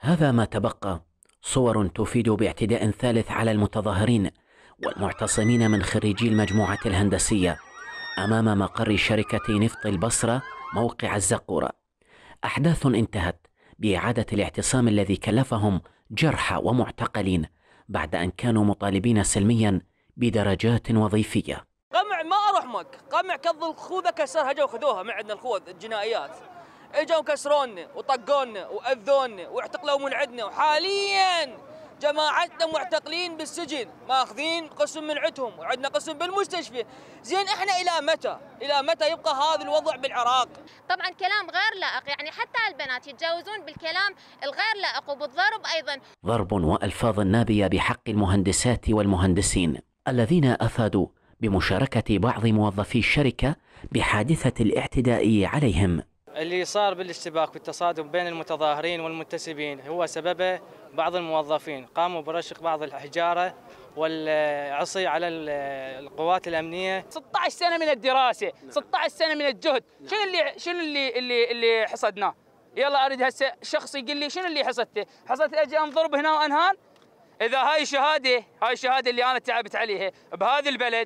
هذا ما تبقى صور تفيد باعتداء ثالث على المتظاهرين والمعتصمين من خريجي المجموعة الهندسية أمام مقر شركة نفط البصرة موقع الزقورة. أحداث انتهت بإعادة الاعتصام الذي كلفهم جرحى ومعتقلين بعد أن كانوا مطالبين سلميا بدرجات وظيفية. قمع ما اروح مك، قمع كظ الخوذه كسرها، جو خذوها من عندنا الخوذ الجنائيات، اجوا كسرونا وطقونا واذونا واعتقلوا من عندنا، وحاليا جماعتنا معتقلين بالسجن ماخذين قسم من عندهم وعندنا قسم بالمستشفى. زين احنا الى متى يبقى هذا الوضع بالعراق؟ طبعا كلام غير لائق، يعني حتى البنات يتجاوزون بالكلام الغير لائق وبالضرب ايضا. ضرب والفاظ نابيه بحق المهندسات والمهندسين الذين افادوا بمشاركة بعض موظفي الشركة بحادثة الاعتداء عليهم. اللي صار بالاشتباك والتصادم بين المتظاهرين والمنتسبين هو سببه بعض الموظفين قاموا برشق بعض الحجارة والعصي على القوات الأمنية. 16 سنة من الدراسة، 16 سنة من الجهد، شنو اللي حصدناه؟ يلا اريد هسه شخص يقول لي شنو اللي حصدته؟ حصدت اجي انضرب هنا وانهان؟ إذا هاي الشهادة اللي أنا تعبت عليها بهذا البلد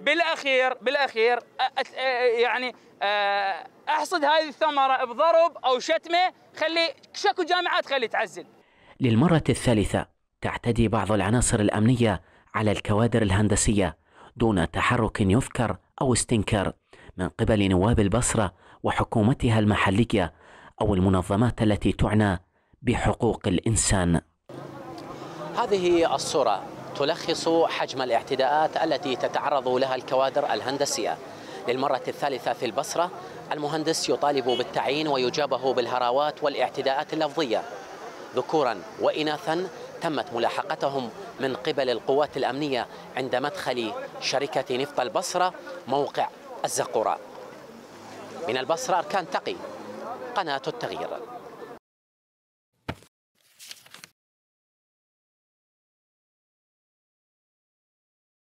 بالأخير يعني أحصد هذه الثمرة بضرب أو شتمة، خلي شكو جامعات خلي تعزل. للمرة الثالثة تعتدي بعض العناصر الأمنية على الكوادر الهندسية دون تحرك يذكر أو استنكار من قبل نواب البصرة وحكومتها المحلية أو المنظمات التي تعنى بحقوق الإنسان. هذه الصورة تلخص حجم الاعتداءات التي تتعرض لها الكوادر الهندسية. للمرة الثالثة في البصرة المهندس يطالب بالتعيين ويجابه بالهراوات والاعتداءات اللفظية. ذكورا وإناثا تمت ملاحقتهم من قبل القوات الأمنية عند مدخل شركة نفط البصرة موقع الزقورة. من البصرة أركان تقي، قناة التغيير.